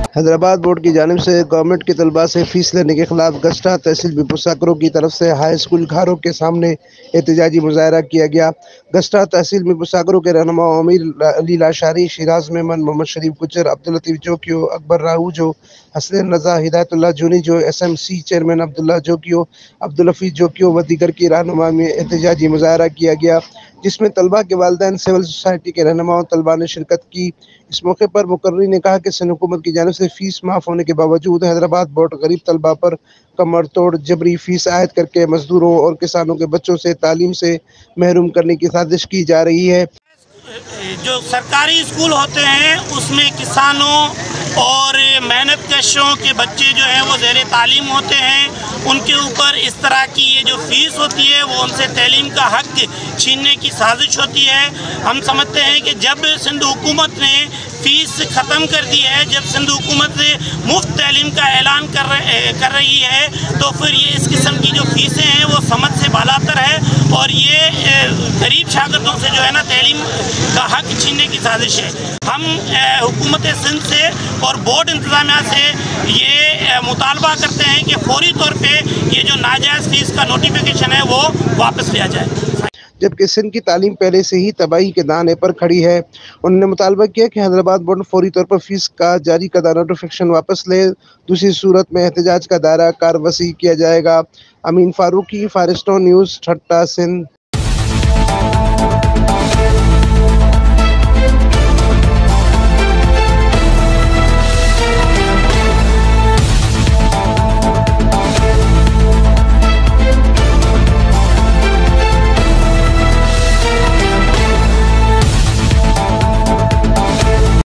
Hyderabad board की जानिब से गवर्नमेंट के तलबा से फीस लेने के खिलाफ गस्टा तहसील मिपुसाकरों की तरफ से हाई स्कूल घारों के सामने एहतजाजी मुजाहरा किया गया। गस्टा तहसील मिपुसाकरों के रहनुमा अमीर अली लाशारी, शिराज मेमन, मोहम्मद शरीफ गुजर, अब्दुल लतीफ़ जोकियो, अकबर राहूजो, हसनैन रजा, हिदायतुल्लाह जूनीजो, SMC चेयरमैन अब्दुल्ला जोकियो, अब्दुल हफीज जोकियो व दीगर की रहनुमा में एहतजाजी मुजाहरा किया गया, जिसमें तलबा के वालिदैन, सिविल सोसाइटी के रहनुमा तलबा ने शिरकत की। इस मौके पर मुकर्री ने कहा कि सिंध हुकूमत की जानिब से फीस माफ़ होने के बावजूद हैदराबाद बोर्ड गरीब तलबा पर कमर तोड़ जबरी फीस आयद करके मजदूरों और किसानों के बच्चों से तालीम से महरूम करने की साजिश की जा रही है। जो सरकारी स्कूल होते हैं उसमें किसानों और मेहनत कशों के बच्चे जो हैं वो ज़ेरे तालीम होते हैं, उनके ऊपर इस तरह की ये जो फ़ीस होती है वो उनसे तालीम का हक़ छीनने की साजिश होती है। हम समझते हैं कि जब सिंध हुकूमत ने फ़ीस ख़त्म कर दी है, जब सिंध हुकूमत मुफ्त तालीम का ऐलान कर रही है, तो फिर ये इस किस्म की जो फ़ीसें हैं वो समझ से बालातर है और ये गरीब शागिर्दों से जो है ना तालीम का हक़ छीनने की साजिश है। हम हुकूमत सिंध से और बोर्ड इंतज़ामिया से ये मुतालबा करते हैं कि फौरी तौर पे ये जो नाजायज़ फ़ीस का नोटिफिकेशन है वो वापस लिया जाए। जबकि सिंध की तालीम पहले से ही तबाही के दाने पर खड़ी है। उन्होंने मुतालबा किया कि हैदराबाद बोर्ड फौरी तौर पर फीस का जारी करदा नोटिफिकेशन वापस ले, दूसरी सूरत में एहतजाज का दायरा कार वसी किया जाएगा। अमीन फारूकी, फारिस्टो न्यूज़, ठट्टा, सिंध।